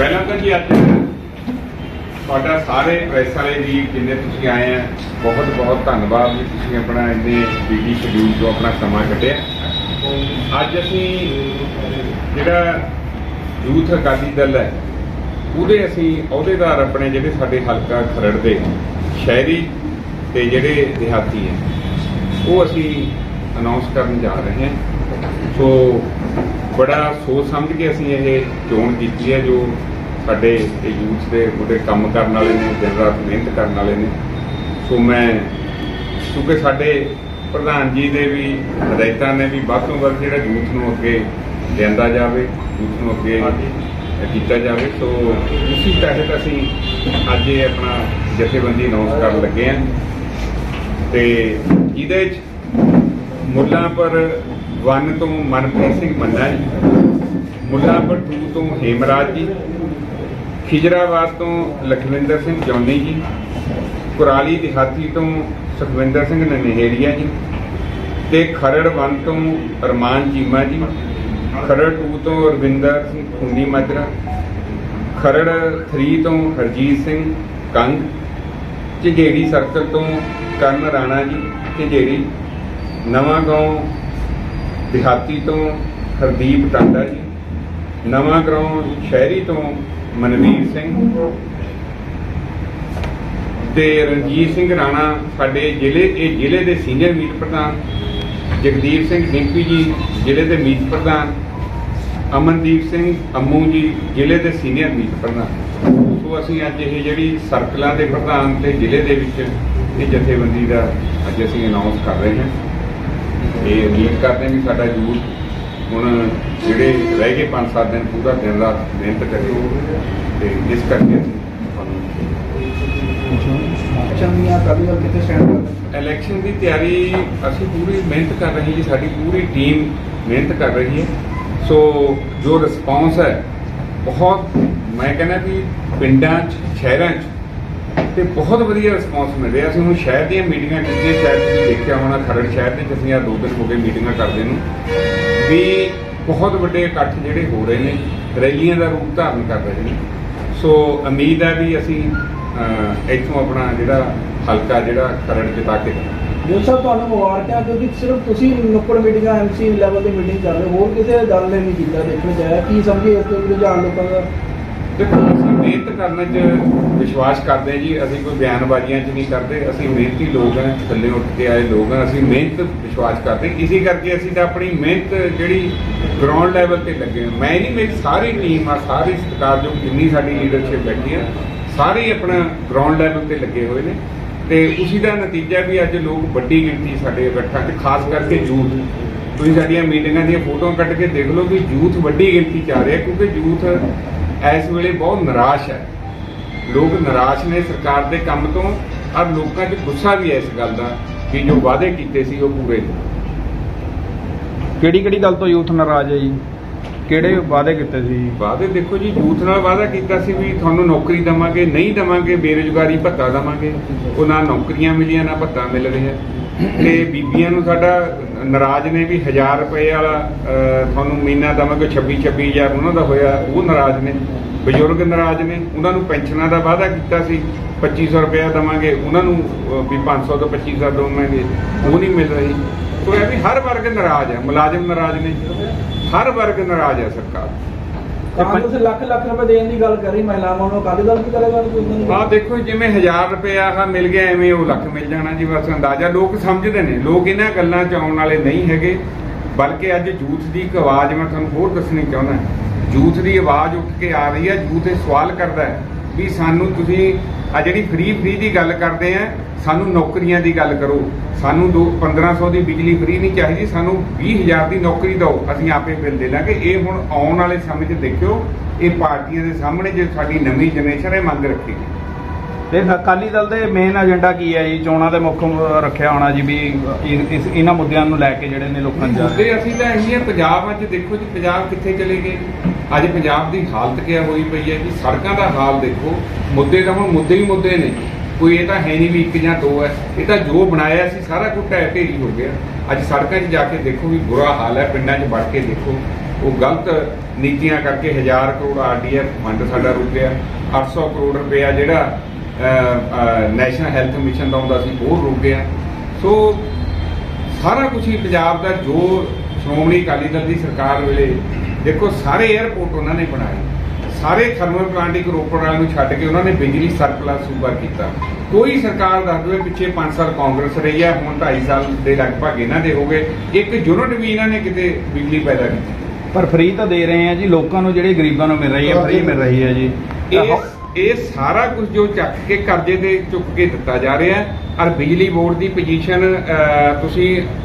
पहला तो जी अज ਤੁਹਾਡਾ ਸਾਰੇ ਪ੍ਰੈਸ ਵਾਲੇ ਵੀ ਜਿੰਨੇ ਤੁਸੀਂ ਆਏ ਆ बहुत बहुत धन्यवाद जी ਤੁਸੀਂ अपना इन्ने बिजी शेड्यूल ਤੋਂ अपना समा ਕੱਢਿਆ। ਅੱਜ ਅਸੀਂ ਜਿਹੜਾ ਯੂਥ ਅਕਾਲੀ ਦਲ ਹੈ ਉਹਦੇ ਅਸੀਂ ਅਹੁਦੇਦਾਰ ਆਪਣੇ ਜਿਹੜੇ ਸਾਡੇ ਹਲਕਾ ਖਰੜ ਦੇ ਸ਼ਹਿਰੀ ਤੇ ਜਿਹੜੇ ਦਿਹਾਤੀ ਹੈ ਉਹ ਅਸੀਂ ਅਨਾਉਂਸ ਕਰਨ ਜਾ ਰਹੇ ਹਾਂ। ਸੋ ਬੜਾ ਸੋਚ ਸਮਝ ਕੇ ਅਸੀਂ ਇਹ ਚੋਣ ਕੀਤੀ ਹੈ ਜੋ ਸਾਡੇ यूथ के मुंडे काम करने वाले ने दिन रात मेहनत करने वाले ने। सो मैं क्योंकि साडे प्रधान जी ने भी हदायतां ने भी वध तों वध जिहड़ा यूथ नूं अगे लिआंदा जावे, यूथ नूं अगे कीता जावे। सो उसी तहत असीं अज ये अपना जथेबंदी अनाउंस करन लगे हैं ते जिहदे च मुल्लांपुर 1 तो मनप्रीत सिंह मन्ना जी, मुल्लांपुर 2 तो हेमराज जी, खिजराबाद तो लखविंदर सिंह जौनी जी, कुराली दिहाती तो सुखविंदर सिंह ननेहरिया जी, ते खरड़ 1 तो अरमान चीमा जी, खरड़ 2 तो रविंदर सिंह खूनी माजरा, खरड़ 3 तो हरजीत सिंह कंग, झंझेड़ी सर्कल तो कर्ण राणा जी झंझेड़ी, नवा गांव दिहाती तो हरदीप टांडा जी, नवा गांव शहरी तो मनवीर सिंह ते रणजीत सिंह राणा साडे जिले के सीनियर मीत प्रधान, जगदीप सिंह डिंपी जी जिले के मीत प्रधान, अमनदीप सिंह अम्मू जी जिले के सीनियर मीत प्रधान। सो असीं अज ये जिहड़ी सर्कलों के प्रधान ते जिले के विच ये जथेबंदी का अज असीं अनाउंस कर रहे हैं। ये उम्मीद करते हैं कि साडा यूथ ਹੁਣ ਜਿਹੜੇ ਰਹਿ ਗਏ 5-7 दिन पूरा दिन रात मेहनत करें ਤੇ ਇਸ ਕਰਕੇ इलेक्शन की तैयारी ਅਸੀਂ पूरी मेहनत कर रही है, साड़ी पूरी टीम मेहनत कर रही है। सो जो रिस्पॉन्स है बहुत मैं कहना कि पिंडां शहरों ਤੇ बहुत ਵਧੀਆ ਰਿਸਪੌਂਸ ਮਿਲ ਰਿਹਾ। ਅਸੀਂ ਹੁਣ ਸ਼ਹਿਰ ਦੀਆਂ ਮੀਟਿੰਗਾਂ ਕੀਤੀਆਂ, ਸ਼ਹਿਰ ਤੁਸੀਂ ਦੇਖਿਆ ਹੋਣਾ ਖਰੜ ਸ਼ਹਿਰ ਦੇ ਅਸੀਂ 2 ਦਿਨ ਹੋ ਗਏ ਮੀਟਿੰਗਾਂ ਕਰਦੇ ਨੂੰ ਵੀ बहुत ਵੱਡੇ ਇਕੱਠ ਜਿਹੜੇ ਹੋ ਰਹੇ ਨੇ, ਰੈਲੀਆਂ ਦਾ ਰੂਪ ਧਾਰਨ ਕਰ ਰਹੇ ਨੇ। ਸੋ ਉਮੀਦ ਹੈ ਵੀ ਅਸੀਂ ਇੱਥੋਂ ਆਪਣਾ ਜਿਹੜਾ ਹਲਕਾ ਜਿਹੜਾ ਖਰੜ ਜਿਤਾ ਕੇ ਜੋ ਸਭ ਤੁਹਾਨੂੰ ਮੁਬਾਰਕਾਂ, ਕਿਉਂਕਿ ਸਿਰਫ ਤੁਸੀਂ ਨੁੱਕੜ ਮੀਟਿੰਗਾਂ ਐਮਸੀ ਲੈਵਲ ਦੀ ਮੀਟਿੰਗ ਕਰ ਰਹੇ ਹੋ, ਹੋਰ ਕਿਸੇ ਦਲ ਨੇ ਨਹੀਂ ਕੀਤਾ। ਦੇਖਣ ਜਾਇਆ ਕੀ ਸਮਝੇ ਇਸ ਤੋਂ ਰੁਝਾਨ ਲੋਕਾਂ ਦਾ? देखो ਅਸੀਂ ਮਿਹਨਤ ਕਰਨ 'ਚ ਵਿਸ਼ਵਾਸ ਕਰਦੇ ਜੀ, ਅਸੀਂ ਕੋਈ ਬਿਆਨਬਾਜ਼ੀਆਂ 'ਚ ਨਹੀਂ ਕਰਦੇ। ਅਸੀਂ ਮਿਹਨਤੀ ਲੋਕ ਹਾਂ, ਥੱਲੇ ਉੱਠ ਕੇ ਆਏ ਲੋਕ ਹਾਂ, ਅਸੀਂ ਮਿਹਨਤ ਵਿਸ਼ਵਾਸ ਕਰਦੇ। ਇਸੇ ਕਰਕੇ ਅਸੀਂ ਤਾਂ ਆਪਣੀ ਮਿਹਨਤ ਜਿਹੜੀ ਗਰਾਊਂਡ ਲੈਵਲ ਤੇ ਲੱਗੇ ਹਾਂ। ਮੈਂ ਨਹੀਂ, ਮੇਰੀ ਸਾਰੀ ਟੀਮ ਆ, ਸਾਰੀ ਸਤਿਕਾਰਯੋਗ ਜਿੰਨੀ ਸਾਡੀ ਲੀਡਰਸ਼ਿਪ ਬੈਠੀ ਆ, ਸਾਰੇ ਆਪਣਾ ਗਰਾਊਂਡ ਲੈਵਲ ਤੇ ਲੱਗੇ ਹੋਏ ਨੇ ਤੇ ਉਸੇ ਦਾ ਨਤੀਜਾ ਵੀ ਅੱਜ ਲੋਕ ਵੱਡੀ ਗਿਣਤੀ ਸਾਡੇ ਇਕੱਠਾਂ 'ਚ, ਖਾਸ ਕਰਕੇ ਯੂਥ। ਤੁਸੀਂ ਸਾਡੀਆਂ ਮੀਟਿੰਗਾਂ ਦੀਆਂ ਫੋਟੋਆਂ ਕੱਢ ਕੇ ਦੇਖ ਲਓ ਵੀ ਯੂਥ ਵੱਡੀ ਗਿਣਤੀ 'ਚ ਆ ਰਿਹਾ, ਕਿਉਂਕਿ ਯੂਥ इस वेले बहुत निराश है। लोग निराश ने सरकार के काम तो, और लोगों च गुस्सा भी है इस गल का कि जो वादे किए सी वो पूरे किहड़ी गल तो यूथ नाराज है जी? किहड़े वादे किए सी? वादे देखो जी, यूथ नाल वादा किया सी भी तुहानूं नौकरी देवांगे, नहीं देवांगे बेरोजगारी भत्ता देवांगे, वो ना नौकरियां मिलियां ना भत्ता मिल रहा ते बीबियां नूं साडा नाराज ने भी 1000 रुपए वाला तुहानूं महीना देवांगे, 26,000 उन्हां दा होया, वो नाराज ने। बजुर्ग नाराज ने, उन्हां नूं पेंशनां दा वादा कीता सी 2500 रुपया देवांगे, उन्हां नूं भी 500 तो 2500 देवांगे, वो नहीं मिल रही। तो यह भी हर वर्ग नाराज है, मुलाजिम नाराज ने, हर वर्ग नाराज है। सरकार कांग्रेस ਲੱਖ रुपए देने की गल कर रही, महिलावां नूं अकाली दल की करेगा? हाँ देखो, जिवें 1000 रुपया मिल गया एवें वो ਲੱਖ मिल जाना जी, बस अंदाजा लोग समझते हैं। लोग इन्हां गल्लां च आउण वाले नहीं हैगे, बल्कि अज यूथ की एक आवाज़ मैं तुहानूं होर दसणी चाहुंदा। यूथ की आवाज़ उठ के आ रही है, यूथ ये सवाल करता है भी सानूं तुसीं आ जिहड़ी फ्री की गल करते हैं, सानूं नौकरियां की गल करो, सानूं 1500 की बिजली फ्री नहीं चाहिए, सानूं 20,000 की नौकरी दो, असीं आपे बिल दे लांगे। ये हुण आउण वाले समय 'च देखियो, ये पार्टियां दे सामने जो साडी नवीं जनरेशन है मंग रखेगी। ਤੇ ਅਕਾਲੀ ਦਲ ਦੇ ਮੇਨ ਏਜੰਡਾ ਕੀ ਹੈ ਜੀ? ਚੋਣਾਂ ਦੇ ਮੁੱਖ ਰੱਖਿਆ ਹੋਣਾ ਜੀ ਵੀ ਇਹਨਾਂ ਮੁੱਦਿਆਂ ਨੂੰ ਲੈ ਕੇ ਜਿਹੜੇ ਨੇ ਲੋਕਾਂ ਨੂੰ ਮੁੱਦੇ ਅਸੀਂ ਤਾਂ ਇਹੀ ਹੈ। ਪੰਜਾਬ ਅੱਜ ਦੇਖੋ ਜੀ, ਪੰਜਾਬ ਕਿੱਥੇ ਚਲੇ ਗਏ? ਅੱਜ ਪੰਜਾਬ ਦੀ ਹਾਲਤ ਕਿਆ ਹੋਈ ਪਈ ਹੈ ਜੀ? ਸੜਕਾਂ ਦਾ ਹਾਲ ਦੇਖੋ। ਮੁੱਦੇ ਤਾਂ ਹੁਣ ਮੁੱਦੇ ਹੀ ਮੁੱਦੇ ਨੇ, ਕੋਈ ਇਹ ਤਾਂ ਹੈ ਨਹੀਂ ਵੀ 1 ਜਾਂ 2 ਹੈ। ਇਹ ਤਾਂ ਜੋ ਬਣਾਇਆ ਸੀ ਸਾਰਾ ਕੁਝ ਢਹਿ ਢੇਰੀ ਹੋ ਗਿਆ। ਅੱਜ ਸੜਕਾਂ 'ਚ ਜਾ ਕੇ ਦੇਖੋ ਵੀ ਬੁਰਾ ਹਾਲ ਹੈ, ਪਿੰਡਾਂ 'ਚ ਵੜ ਕੇ ਦੇਖੋ ਉਹ ਗਲਤ ਨੀਤੀਆਂ ਕਰਕੇ 1000 ਕਰੋੜ RDF ਫੰਡ ਸਾਡਾ ਰੁਕ ਗਿਆ। 800 ਕਰੋੜ ਰੁਪਇਆ ਜਿਹੜਾ ਨੈਸ਼ਨਲ ਹੈਲਥ ਮਿਸ਼ਨ ਦਾ ਆਉਂਦਾ ਸੀ ਉਹ ਰੁਕ ਗਿਆ। ਸੋ ਸਾਰਾ ਕੁਝ ਹੀ ਪੰਜਾਬ ਦਾ ਜੋ ਸ਼੍ਰੋਮਣੀ ਅਕਾਲੀ ਦਲ ਦੀ ਸਰਕਾਰ ਵੇਲੇ ਦੇਖੋ ਸਾਰੇ 에ਅਰਪੋਰਟ ਉਹਨਾਂ ਨੇ ਬਣਾਏ, ਸਾਰੇ ਥਰਮਲ ਪਲਾਂਟ ਇੱਕ ਰੋਪੜ ਵਾਲਿਆਂ ਨੂੰ ਛੱਡ ਕੇ ਉਹਨਾਂ ਨੇ ਬਿਜਲੀ ਸਰਪਲਸ ਸੂਬਾ ਕੀਤਾ। ਕੋਈ ਸਰਕਾਰ ਦੱਸ ਦੇਵੇ ਪਿੱਛੇ 5 ਸਾਲ ਕਾਂਗਰਸ ਰਹੀ ਹੈ, ਹੁਣ 2.5 ਸਾਲ ਦੇ ਲਗਭਗ ਇਹਨਾਂ ਦੇ ਹੋ ਗਏ, ਇੱਕ ਯੂਨਿਟ ਵੀ ਇਹਨਾਂ ਨੇ ਕਿਤੇ ਬਿਜਲੀ ਪੈਦਾ ਕੀਤੀ। ਪਰ ਫ੍ਰੀ ਤਾਂ ਦੇ ਰਹੇ ਆ ਜੀ ਲੋਕਾਂ ਨੂੰ, ਜਿਹੜੇ ਗਰੀਬਾਂ ਨੂੰ ਮਿਲ ਰਹੀ ਹੈ ਫ੍ਰੀ ਮਿਲ ਰਹੀ ਹੈ ਜੀ। ਇਹ ਸਾਰਾ ਕੁਝ ਜੋ ਚੱਕ ਕੇ ਕਰਜ਼ੇ ਤੇ ਚੁੱਕ ਕੇ ਦਿੱਤਾ ਜਾ ਰਿਹਾ ਹੈ। ਔਰ ਬਿਜਲੀ ਬੋਰਡ ਦੀ ਪੋਜੀਸ਼ਨ ਤੁਸੀਂ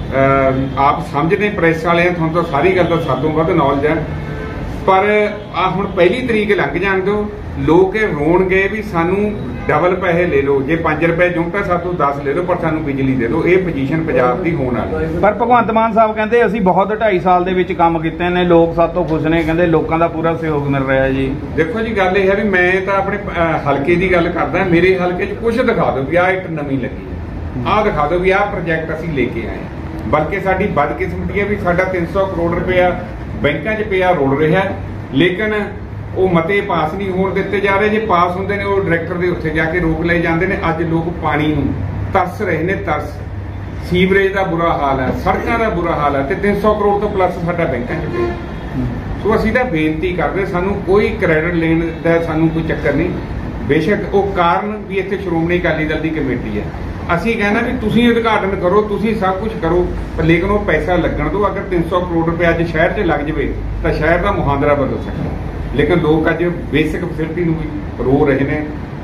ਆਪ ਸਮਝਦੇ ਪ੍ਰੈਸ ਵਾਲਿਆਂ, ਤੁਹਾਨੂੰ ਤਾਂ ਸਾਰੀ ਗੱਲ ਦਾ ਸਾਤੋਂ ਵੱਧ ਨੌਲੇਜ ਹੈ, ਪਰ ਆ ਹੁਣ ਪਹਿਲੀ ਤਰੀਕ ਲੰਘ ਜਾਣ ਦਿਓ, ਲੋਕ ਇਹ ਰੋਣਗੇ ਵੀ ਸਾਨੂੰ ਡਬਲ ਪੈਸੇ ਲੈ ਲਓ, ਜੇ 5 ਰੁਪਏ ਜੁੰਟਾ ਸਾਤੋਂ 10 ਲੈ ਲਓ, ਪਰ ਸਾਨੂੰ ਬਿਜਲੀ ਦੇ ਦਿਓ। ਇਹ ਪੋਜੀਸ਼ਨ ਪੰਜਾਬ ਦੀ ਹੋਣ ਵਾਲੀ। ਪਰ ਭਗਵੰਤ ਮਾਨ ਸਾਹਿਬ ਕਹਿੰਦੇ ਅਸੀਂ ਬਹੁਤ 2.5 ਸਾਲ ਦੇ ਵਿੱਚ ਕੰਮ ਕੀਤੇ ਨੇ, ਲੋਕ ਸਾਤੋਂ ਖੁਸ਼ ਨੇ, ਕਹਿੰਦੇ ਲੋਕਾਂ ਦਾ ਪੂਰਾ ਸਹਿਯੋਗ ਮਿਲ ਰਿਹਾ ਜੀ। ਦੇਖੋ ਜੀ ਗੱਲ ਇਹ ਹੈ ਵੀ ਮੈਂ ਤਾਂ ਆਪਣੇ ਹਲਕੇ ਦੀ ਗੱਲ ਕਰਦਾ, ਮੇਰੇ ਹਲਕੇ 'ਚ ਕੁਝ ਦਿਖਾ ਦਿਓ ਵੀ ਆਹ ਇੱਟ ਨਵੀਂ ਲੱਗੀ ਹੈ, ਆਹ ਦਿਖਾ ਦਿਓ ਵੀ ਆਹ ਪ੍ਰੋਜੈਕਟ ਅਸੀਂ ਲੈ ਕੇ ਆਏ। ਬਲਕਿ ਸਾਡੀ ਬਦਕਿਸਮਤੀ ਹੈ ਵੀ ਸਾਡਾ 300 ਕਰੋੜ ਰੁਪਇਆ ਬੈਂਕਾਂ 'ਚ ਪਿਆ ਰੁਲ ਰਿਹਾ, ਲੇਕਿਨ ਉਹ ਮਤੇ ਪਾਸ ਨਹੀਂ ਹੋਣ ਦਿੱਤੇ ਜਾ ਰਹੇ। ਜੇ ਪਾਸ ਹੁੰਦੇ ਨੇ ਉਹ ਡਾਇਰੈਕਟਰ ਦੇ ਉੱਥੇ ਜਾ ਕੇ ਰੋਕ ਲਏ ਜਾਂਦੇ ਨੇ। ਅੱਜ ਲੋਕ ਪਾਣੀ ਨੂੰ ਤਰਸ ਰਹੇ ਨੇ, ਤਰਸ। ਸੀਵਰੇਜ ਦਾ ਬੁਰਾ ਹਾਲ ਹੈ, ਸੜਕਾਂ ਦਾ ਬੁਰਾ ਹਾਲ ਹੈ, ਤੇ 300 ਕਰੋੜ ਤੋਂ ਪਲੱਸ ਸਾਡਾ ਬੈਂਕਾਂ 'ਚ ਪਿਆ। ਸੋ ਅਸੀਂ ਤਾਂ ਬੇਨਤੀ ਕਰਦੇ, ਸਾਨੂੰ ਕੋਈ ਕ੍ਰੈਡਿਟ ਲੈਣ ਦਾ ਸਾਨੂੰ ਕੋਈ ਚੱਕਰ ਨਹੀਂ। ਬੇਸ਼ੱਕ ਉਹ ਕਾਰਨ ਵੀ ਇੱਥੇ ਸ਼੍ਰੋਮਣੀ ਅਕਾਲੀ ਦਲ ਦੀ ਕਮੇਟੀ ਹੈ, ਅਸੀਂ ਕਹਿੰਦਾ ਵੀ ਤੁਸੀਂ ਉਦਘਾਟਨ ਕਰੋ, ਤੁਸੀਂ ਸਭ ਕੁਝ ਕਰੋ, ਪਰ ਲੇਕਿਨ ਉਹ ਪੈਸਾ ਲੱਗਣ ਦਿਓ। ਅਗਰ 300 ਕਰੋੜ ਰੁਪਏ ਅੱਜ ਸ਼ਹਿਰ 'ਚ ਲੱਗ ਜਾਵੇ ਤਾਂ ਸ਼ਹਿਰ ਦਾ ਮੁਹਾਂਦਰਾ ਬਦਲ ਸਕਦਾ, ਲੇਕਿਨ ਲੋਕ ਅੱਜ ਬੇਸਿਕ ਫੈਸਿਲਿਟੀ ਨੂੰ ਵੀ ਰੋ ਰਹੇ ਨੇ,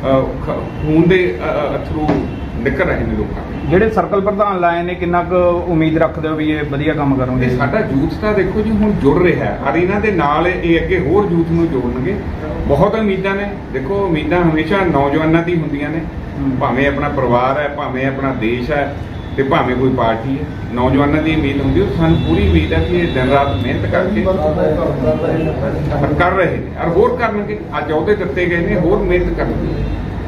ਖੂਨ ਦੇ ਅਥਰੂ ਨਿਕਲ ਰਹੇ ਨੇ ਲੋਕਾਂ ਦੇ। ਜਿਹੜੇ ਸਰਕਲ ਪ੍ਰਧਾਨ ਲਾਏ ਨੇ, ਕਿੰਨਾ ਕੁ ਉਮੀਦ ਰੱਖਦੇ ਹੋ ਵੀ ਇਹ ਵਧੀਆ ਕੰਮ ਕਰਨਗੇ? ਸਾਡਾ ਯੂਥ ਤਾਂ ਦੇਖੋ ਜੀ ਹੁਣ ਜੁੜ ਰਿਹਾ ਹੈ, ਔਰ ਇਹਨਾਂ ਦੇ ਨਾਲ ਇਹ ਅੱਗੇ ਹੋਰ ਯੂਥ ਨੂੰ ਜੋੜਨਗੇ। ਬਹੁਤ ਉਮੀਦਾਂ ਨੇ, ਦੇਖੋ ਉਮੀਦਾਂ ਹਮੇਸ਼ਾ ਨੌਜਵਾਨਾਂ ਦੀ ਹੁੰਦੀਆਂ ਨੇ, ਭਾਵੇਂ ਆਪਣਾ ਪਰਿਵਾਰ ਹੈ, ਭਾਵੇਂ ਆਪਣਾ ਦੇਸ਼ ਹੈ, ਤੇ ਭਾਵੇਂ ਕੋਈ ਪਾਰਟੀ ਹੈ। ਨੌਜਵਾਨਾਂ ਦੀ ਉਮੀਦ ਹੁੰਦੀ, ਉਹ ਸਾਨੂੰ ਪੂਰੀ ਉਮੀਦ ਹੈ ਕਿ ਇਹ ਦਿਨ ਰਾਤ ਮਿਹਨਤ ਕਰਕੇ ਕਰ ਰਹੇ ਨੇ, ਔਰ ਹੋਰ ਕਰਨਗੇ। ਅੱਜ ਅਹੁਦੇ ਦਿੱਤੇ ਗਏ ਨੇ, ਹੋਰ ਮਿਹਨਤ ਕਰਨਗੇ।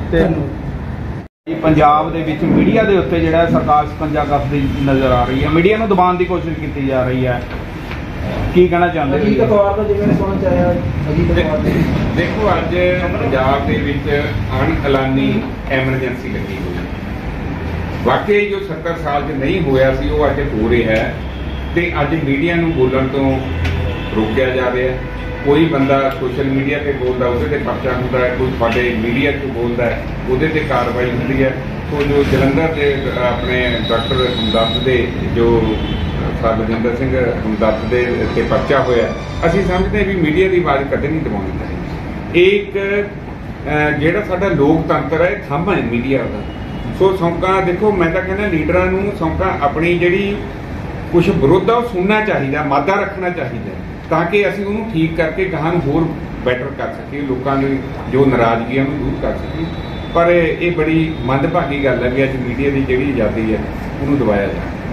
ਤੇ ਪੰਜਾਬ ਦੇ ਵਿੱਚ ਮੀਡੀਆ ਦੇ ਉੱਤੇ ਜਿਹੜਾ ਸਰਕਾਰ 56 ਕਰਦੀ ਨਜ਼ਰ ਆ ਰਹੀ ਹੈ, ਮੀਡੀਆ ਨੂੰ ਦਬਾਉਣ ਦੀ ਕੋਸ਼ਿਸ਼ ਕੀਤੀ ਜਾ ਰਹੀ ਹੈ, ਕੀ ਕਹਿਣਾ ਚਾਹੁੰਦੇ ਹੋ? ਅਜੀਤ ਅਖਬਾਰ ਦਾ ਜਿਵੇਂ ਸੁਣਨ ਚ ਆਇਆ, ਅਜੀਤ ਅਖਬਾਰ ਦੇ ਦੇਖੋ ਅੱਜ ਪੰਜਾਬ ਦੇ ਵਿੱਚ ਅਣਐਲਾਨੀ ਐਮਰਜੈਂਸੀ ਲੱਗੀ ਹੋਈ ਹੈ। ਵਾਕਈ ਜੋ 70 ਸਾਲ 'ਚ ਨਹੀਂ ਹੋਇਆ ਸੀ ਉਹ ਅੱਜ ਹੋ ਰਿਹਾ ਹੈ, ਤੇ ਅੱਜ ਮੀਡੀਆ ਨੂੰ ਬੋਲਣ ਤੋਂ ਰੋਕਿਆ ਜਾ ਰਿਹਾ ਹੈ। ਕੋਈ ਬੰਦਾ ਸੋਸ਼ਲ ਮੀਡੀਆ ਤੇ ਬੋਲਦਾ ਉਹਦੇ ਤੇ ਪਰਚਾ ਹੁੰਦਾ ਹੈ, ਕੋਈ ਤੁਹਾਡੇ ਮੀਡੀਆ 'ਚ ਬੋਲਦਾ ਹੈ ਉਹਦੇ ਤੇ ਕਾਰਵਾਈ ਹੁੰਦੀ ਹੈ। ਸੋ ਜੋ ਜਲੰਧਰ ਦੇ ਆਪਣੇ ਡਾਕਟਰ ਹਮਦਰਦ ਦੇ ਜੋ ਸਰਬਜਿੰਦਰ ਸਿੰਘ ਹਮਦਰਦ ਦੇ ਤੇ ਪਰਚਾ ਹੋਇਆ, ਅਸੀਂ ਸਮਝਦੇ ਵੀ ਮੀਡੀਆ ਦੀ ਆਵਾਜ਼ ਕਦੇ ਨਹੀਂ ਦਬਾਉਣੀ ਚਾਹੀਦੀ। ਇਹ ਇੱਕ ਜਿਹੜਾ ਸਾਡਾ ਲੋਕਤੰਤਰ ਹੈ, ਇਹ ਥੰਮ ਹੈ ਮੀਡੀਆ ਦਾ। ਸੋ ਸੌਂਕਾ ਦੇਖੋ, ਮੈਂ ਤਾਂ ਕਹਿੰਦਾ ਲੀਡਰਾਂ ਨੂੰ ਸੌਂਕਾ ਆਪਣੀ ਜਿਹੜੀ ਕੁਝ ਵਿਰੋਧ ਆ ਉਹ ਸੁਣਨਾ ਚਾਹੀਦਾ, ਮਾਦਾ ਰੱਖਣਾ ਚਾਹੀਦਾ, ਤਾਂ ਕਿ ਅਸੀਂ ਉਹਨੂੰ ਠੀਕ ਕਰਕੇ ਗਾਹਾਂ ਨੂੰ ਹੋਰ ਬੈਟਰ ਕਰ ਸਕੀਏ, ਲੋਕਾਂ ਦੀ ਜੋ ਨਾਰਾਜ਼ਗੀ ਹੈ ਉਹਨੂੰ ਦੂਰ ਕਰ ਸਕੀਏ। ਪਰ ਇਹ ਬੜੀ ਮੰਦਭਾਗੀ ਗੱਲ ਹੈ ਵੀ ਅੱਜ ਮੀਡੀਆ ਦੀ ਜਿਹੜੀ ਆਜ਼ਾਦੀ ਹੈ ਉਹਨੂੰ ਦਬਾਇਆ ਜਾਂਦਾ।